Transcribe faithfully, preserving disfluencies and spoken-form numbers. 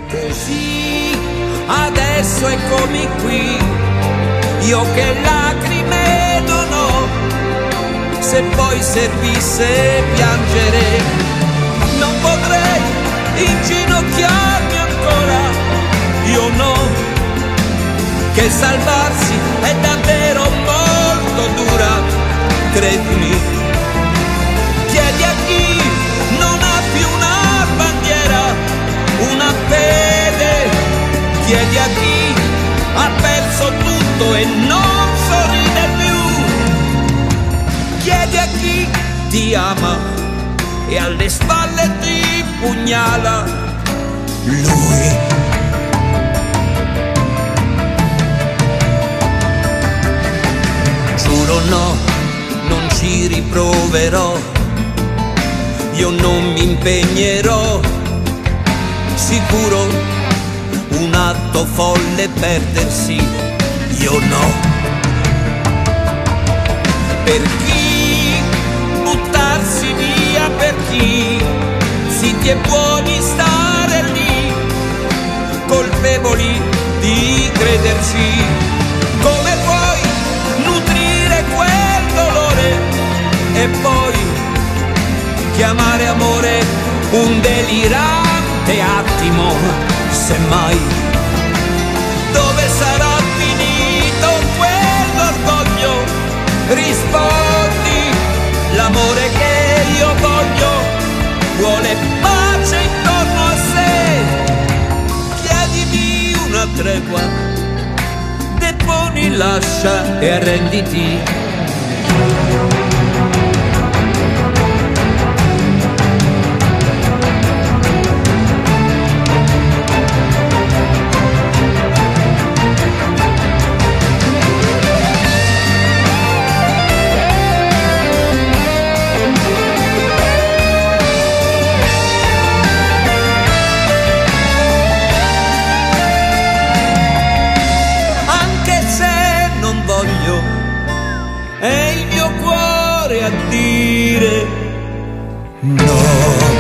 Così adesso eccomi qui, io che lacrime non ho, se poi servisse piangere non potrei inginocchiarmi ancora, io no, che salvarsi è davvero molto dura, credimi. Chiedi a chi non ha più una bandiera, una fede, chiedi a chi ha perso tutto e non sorride più, chiedi a chi ti ama e alle spalle ti pugnala lui. Giuro no, non ci riproverò, io non mi impegnerò, sicuro un atto folle perdersi, io no. Per chi buttarsi via, per chi zitti e buoni stare lì, colpevoli di crederci, come puoi nutrire quel dolore e poi chiamare amore un delirante attimo, semmai. Dove sarà finito quell'orgoglio? Rispondi, l'amore che io voglio vuole pace intorno a sé. Chiedimi una tregua, deponi, lascia e arrenditi. È il mio cuore a dire no.